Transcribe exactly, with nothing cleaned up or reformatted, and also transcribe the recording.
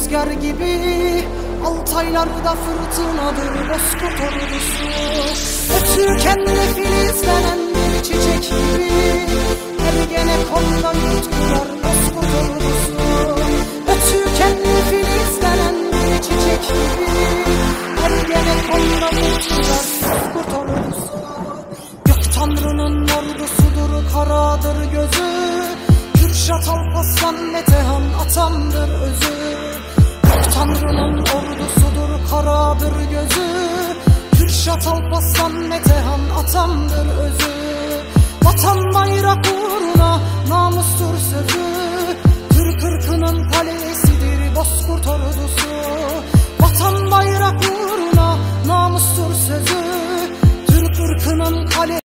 rüzgar gibi, Altaylarda fırtınadır Bozkurt ordusu. Ötürken'de filizlenen bir çiçek gibi, Ergenekon'da yurt kurar Bozkurt ordusu. Ötürken'de filizlenen bir çiçek gibi, Ergenekon'da yurt kurar Bozkurt ordusu. Gök Tanrı'nın ordusudur, karadır gözü, Kürşat Alparslan Metehan atamdır özü. Gök Tanrı'nın ordusudur, karadır gözü, Kürşat Alparslan Metehan atamdır özü. Vatan bayrak uğruna namustur sözü,